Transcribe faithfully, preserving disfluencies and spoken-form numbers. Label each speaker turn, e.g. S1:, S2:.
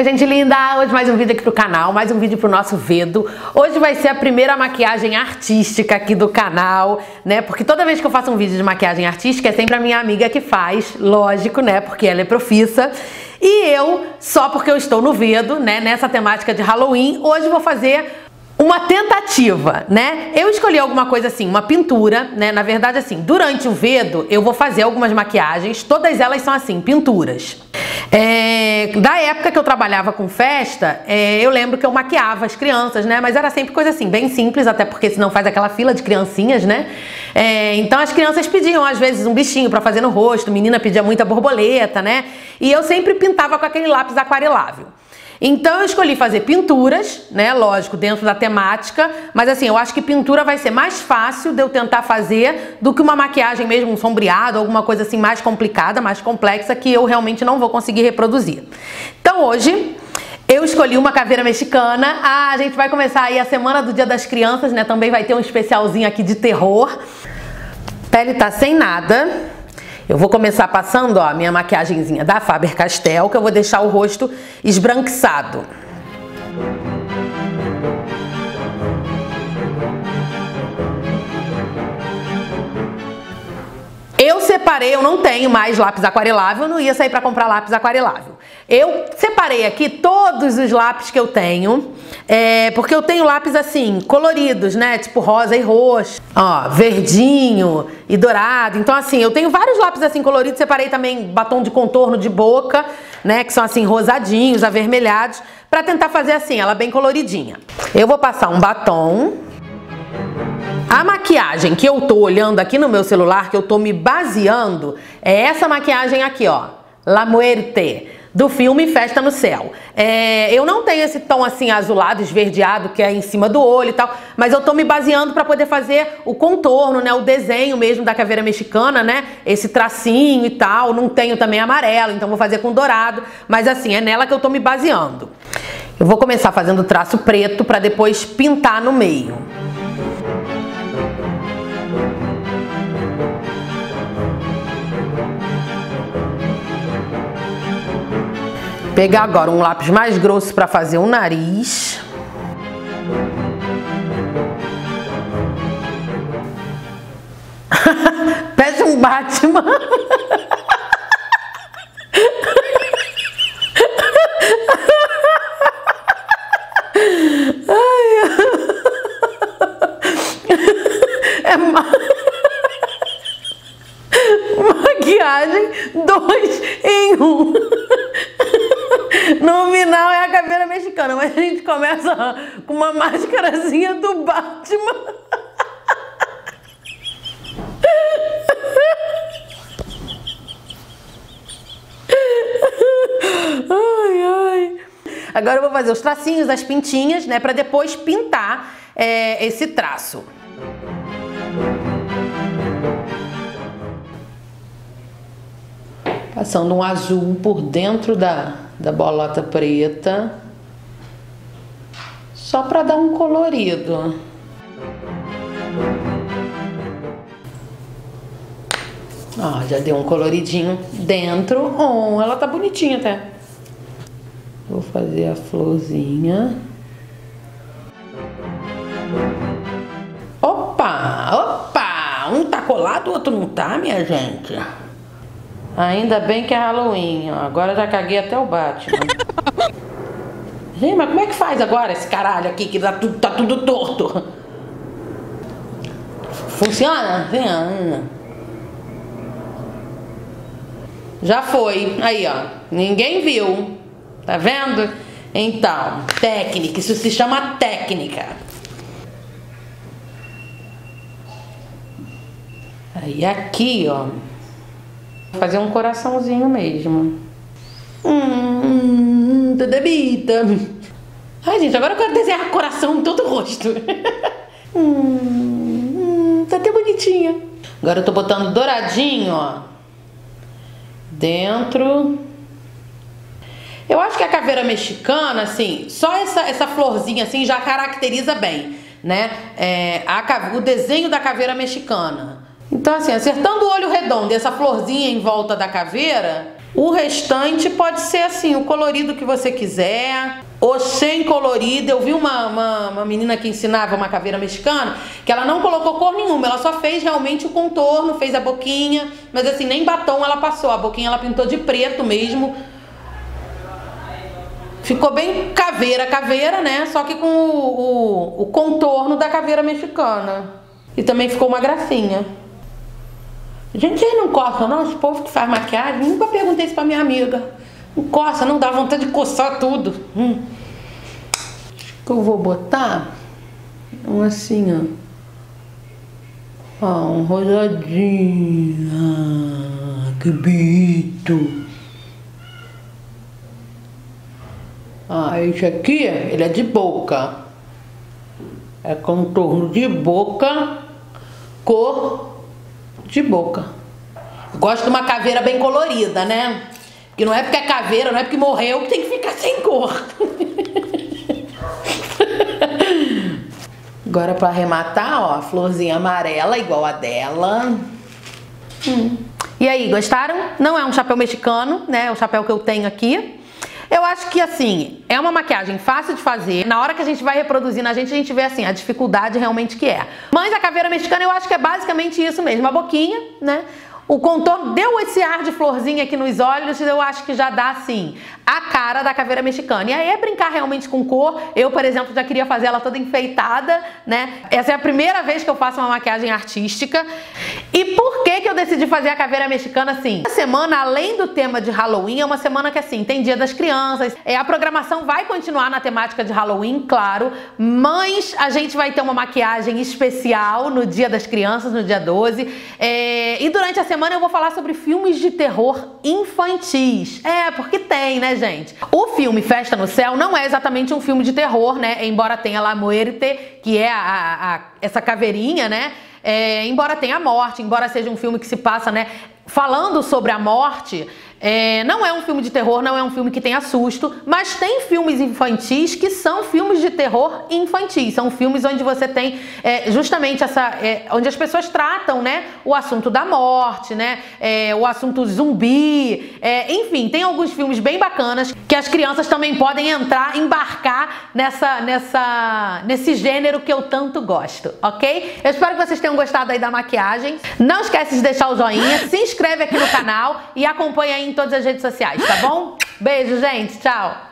S1: Oi, gente linda! Hoje mais um vídeo aqui pro canal, mais um vídeo pro nosso Vedo. Hoje vai ser a primeira maquiagem artística aqui do canal, né? Porque toda vez que eu faço um vídeo de maquiagem artística é sempre a minha amiga que faz, lógico, né? Porque ela é profissa. E eu, só porque eu estou no Vedo, né? Nessa temática de Halloween, hoje vou fazer uma tentativa, né? Eu escolhi alguma coisa assim, uma pintura, né? Na verdade, assim, durante o Vedo eu vou fazer algumas maquiagens, todas elas são assim, pinturas. É, da época que eu trabalhava com festa, é, eu lembro que eu maquiava as crianças, né? Mas era sempre coisa assim, bem simples, até porque senão faz aquela fila de criancinhas, né? É, então as crianças pediam às vezes um bichinho pra fazer no rosto, menina pedia muita borboleta, né? E eu sempre pintava com aquele lápis aquarelável. Então eu escolhi fazer pinturas, né, lógico, dentro da temática, mas assim, eu acho que pintura vai ser mais fácil de eu tentar fazer do que uma maquiagem mesmo, um sombreado, alguma coisa assim mais complicada, mais complexa, que eu realmente não vou conseguir reproduzir. Então hoje eu escolhi uma caveira mexicana. Ah, a gente vai começar aí a semana do Dia das Crianças, né, também vai ter um especialzinho aqui de terror. Pele tá sem nada. Eu vou começar passando, ó, a minha maquiagenzinha da Faber-Castell, que eu vou deixar o rosto esbranquiçado. Eu separei, eu não tenho mais lápis aquarelável, eu não ia sair para comprar lápis aquarelável. Eu separei aqui todos os lápis que eu tenho, é, porque eu tenho lápis assim, coloridos, né? Tipo rosa e roxo, ó, verdinho e dourado. Então assim, eu tenho vários lápis assim coloridos, separei também batom de contorno de boca, né? Que são assim rosadinhos, avermelhados, para tentar fazer assim, ela bem coloridinha. Eu vou passar um batom. A maquiagem que eu tô olhando aqui no meu celular, que eu tô me baseando, é essa maquiagem aqui, ó, La Muerte, do filme Festa no Céu. É, eu não tenho esse tom assim azulado, esverdeado, que é em cima do olho e tal, mas eu tô me baseando pra poder fazer o contorno, né, o desenho mesmo da caveira mexicana, né, esse tracinho e tal. Não tenho também amarelo, então vou fazer com dourado, mas assim, é nela que eu tô me baseando. Eu vou começar fazendo traço preto pra depois pintar no meio. Pegar agora um lápis mais grosso para fazer o nariz. Parece um Batman. É ma... maquiagem dois em um. No final é a caveira mexicana, mas a gente começa ó, com uma máscarazinha do Batman. Ai, ai. Agora eu vou fazer os tracinhos, as pintinhas, né, pra depois pintar é, esse traço. Passando um azul por dentro da, da bolota preta, só para dar um colorido. Ó, já deu um coloridinho dentro. Oh, ela tá bonitinha até. Vou fazer a florzinha. Opa, opa! Um tá colado, o outro não tá, minha gente. Ainda bem que é Halloween, ó. Agora já caguei até o Batman. Gente, mas como é que faz agora esse caralho aqui que tá tudo, tá tudo torto? Funciona? Já foi. Aí, ó. Ninguém viu. Tá vendo? Então, técnica. Isso se chama técnica. Aí aqui, ó. Fazer um coraçãozinho mesmo. Hum, toda bita. Ai, gente, agora eu quero desenhar coração em todo o rosto. hum, hum, tá até bonitinha. Agora eu tô botando douradinho, ó. Dentro. Eu acho que a caveira mexicana, assim, só essa, essa florzinha assim já caracteriza bem, né? É, a, o desenho da caveira mexicana. Então assim, acertando o olho redondo e essa florzinha em volta da caveira, O restante pode ser assim, o colorido que você quiser, ou sem colorido. Eu vi uma, uma, uma menina que ensinava uma caveira mexicana, que ela não colocou cor nenhuma, ela só fez realmente o contorno, fez a boquinha, mas assim, nem batom ela passou, a boquinha ela pintou de preto mesmo. Ficou bem caveira, caveira, né? Só que com o, o, o contorno da caveira mexicana. E também ficou uma gracinha. Gente, vocês não coçam não? Esse povo que faz maquiagem, nunca perguntei isso pra minha amiga. Não coça, não dá vontade de coçar tudo. Hum. Acho que eu vou botar um assim, ó. Ó, um rosadinho. Ah, que bonito. Ah, esse aqui, ele é de boca. É contorno de boca, cor de boca. Gosto de uma caveira bem colorida, né? Que não é porque é caveira, não é porque morreu que tem que ficar sem cor. Agora pra arrematar, ó, a florzinha amarela igual a dela. Hum. E aí, gostaram? Não é um chapéu mexicano, né? É o chapéu que eu tenho aqui. Eu acho que assim, é uma maquiagem fácil de fazer. Na hora que a gente vai reproduzindo a gente, a gente vê assim, a dificuldade realmente que é. Mas a caveira mexicana eu acho que é basicamente isso mesmo, a boquinha, né? O contorno deu esse ar de florzinha aqui nos olhos, eu acho que já dá assim, a cara da caveira mexicana. E aí é brincar realmente com cor. Eu, por exemplo, já queria fazer ela toda enfeitada, né? Essa é a primeira vez que eu faço uma maquiagem artística. E por que que eu decidi fazer a caveira mexicana assim? A semana, além do tema de Halloween, é uma semana que assim, tem Dia das Crianças. É, a programação vai continuar na temática de Halloween, claro, mas a gente vai ter uma maquiagem especial no Dia das Crianças, no dia doze. É, e durante a semana eu vou falar sobre filmes de terror infantis. É, porque tem, né, gente? O filme Festa no Céu não é exatamente um filme de terror, né? Embora tenha La Muerte, que é a, a, a, essa caveirinha, né? É, embora tenha a morte, embora seja um filme que se passa, né, falando sobre a morte, é, não é um filme de terror, não é um filme que tenha susto, mas tem filmes infantis que são filmes de terror infantis, são filmes onde você tem é, justamente essa, é, onde as pessoas tratam, né, o assunto da morte, né, é, o assunto zumbi, é, enfim, tem alguns filmes bem bacanas que as crianças também podem entrar, embarcar nessa, nessa, nesse gênero que eu tanto gosto, ok? Eu espero que vocês tenham gostado aí da maquiagem. Não esquece de deixar o joinha, se inscreve aqui no canal e acompanha aí em todas as redes sociais, tá bom? Beijo, gente. Tchau.